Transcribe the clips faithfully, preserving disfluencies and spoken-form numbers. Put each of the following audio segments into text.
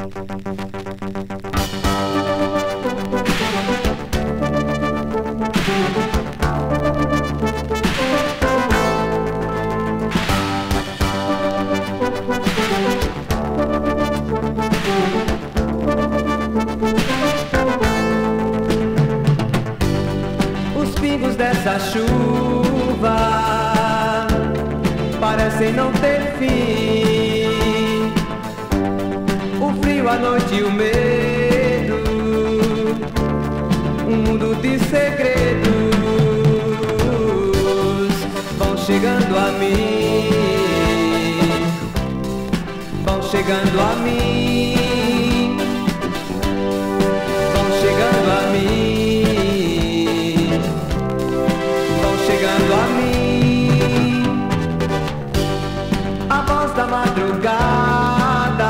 Os pingos dessa chuva parecem não ter fim. O frio, a noite e o medo, um mundo de segredos vão chegando a mim, vão chegando a mim, vão chegando a mim, vão chegando a mim. A voz da madrugada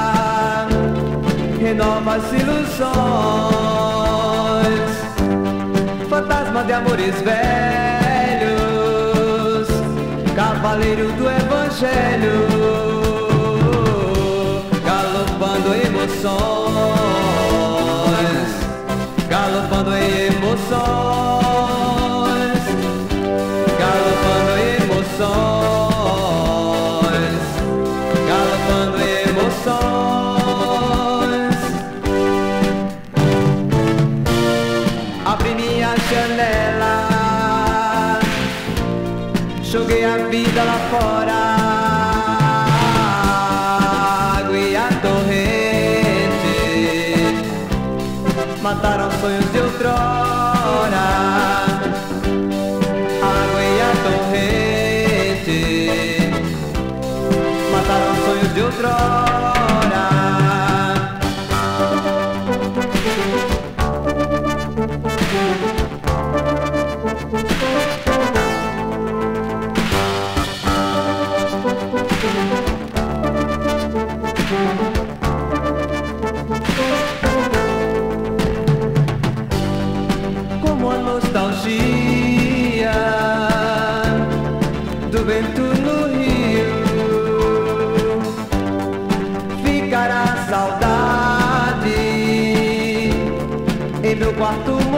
renova as ilusões, fantasma de amores velhos, cavaleiro do evangelho, galopando emoções, galopando em emoções, galopando em emoções, galopando em emoções. Abri minha janela, joguei a vida lá fora, água e a torrente mataram sonhos de outrora, água e a torrente mataram sonhos de outrora. Como a nostalgia do vento no rio, ficará a saudade em meu quarto